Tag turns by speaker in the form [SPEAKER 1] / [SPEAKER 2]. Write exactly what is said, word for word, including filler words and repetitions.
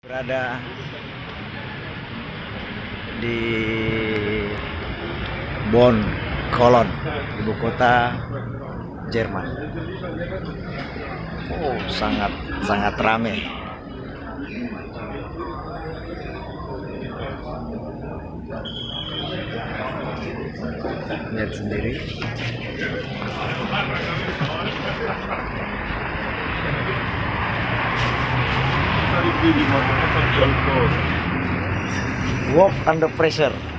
[SPEAKER 1] Berada di Bonn, Cologne, ibu kota Jerman. Oh, sangat sangat ramai. Lihat sendiri. Walk under pressure.